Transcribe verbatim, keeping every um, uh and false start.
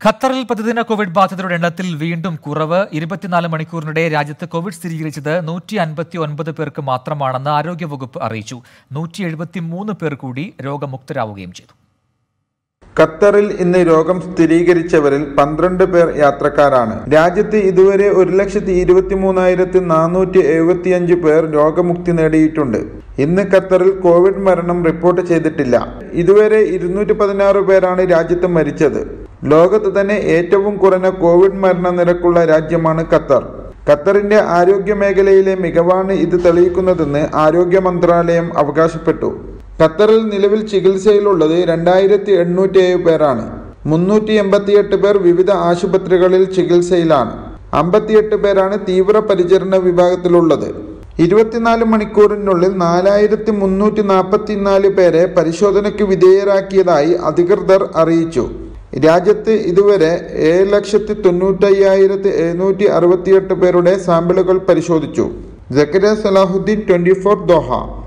ഖത്തറിൽ പ്രതിദിന കോവിഡ് ബാധിതരുടെ എണ്ണത്തിൽ വീണ്ടും കുറവ്. ഇരുപത്തിനാല് മണിക്കൂറിനിടെ രാജ്യത്ത് കോവിഡ് സ്ഥിരീകരിച്ചത് നൂറ്റി അൻപത്തി ഒൻപത് പേർക്ക് മാത്രമാണെന്ന് ആരോഗ്യവകുപ്പ് അറിയിച്ചു. നൂറ്റി എഴുപത്തി മൂന്ന് പേർ കൂടി രോഗമുക്തരാവുകയും ചെയ്തു. ഖത്തറിൽ ഇന്ന് രോഗം സ്ഥിരീകരിച്ചവരിൽ പന്ത്രണ്ട് പേർ യാത്രക്കാരാണ്. രാജ്യത്ത് ഇതുവരെ ഒരു ലക്ഷത്തി ഇരുപത്തി മൂന്നായിരത്തി നാനൂറ്റി എഴുപത്തി അഞ്ച് പേർ രോഗമുക്തി നേടിയിട്ടുണ്ട്. ഇന്ന് ഖത്തറിൽ കോവിഡ് മരണം റിപ്പോർട്ട് ചെയ്തിട്ടില്ല. ഇതുവരെ ഇരുന്നൂറ്റി പതിനാറ് പേരാണ് രാജ്യത്ത് മരിച്ചത്. ലോകത്ത് തന്നെ ഏറ്റവും കുറഞ്ഞ കോവിഡ് മരണ നിരക്കുള്ള രാജ്യമാണ് ഖത്തർ. ഖത്തറിന്റെ ആരോഗ്യ മേഖലയിലെ മികവാണ് ഇത് തെളിയിക്കുന്നതെന്ന് ആരോഗ്യ മന്ത്രാലയം അവകാശപ്പെട്ടു. ഖത്തറിൽ നിലവിൽ ചികിത്സയിലുള്ളത് രണ്ടായിരത്തി എണ്ണൂറ്റി ഏഴ് പേരാണ്. മുന്നൂറ്റി എൺപത്തിയെട്ട് പേർ വിവിധ ആശുപത്രികളിൽ ചികിത്സയിലാണ്. അമ്പത്തിയെട്ട് പേരാണ് തീവ്ര പരിചരണ വിഭാഗത്തിലുള്ളത്. ഇരുപത്തിനാല് മണിക്കൂറിനുള്ളിൽ നാലായിരത്തി മുന്നൂറ്റി നാൽപ്പത്തിനാല് പേരെ പരിശോധനയ്ക്ക് വിധേയരാക്കിയതായി അധികൃതർ അറിയിച്ചു. രാജ്യത്ത് ഇതുവരെ ഏഴ് ലക്ഷത്തി തൊണ്ണൂറ്റയ്യായിരത്തി എഴുന്നൂറ്റി അറുപത്തിയെട്ട് പേരുടെ സാമ്പിളുകൾ പരിശോധിച്ചു. Zakariya Salahuddin, twenty four, Doha.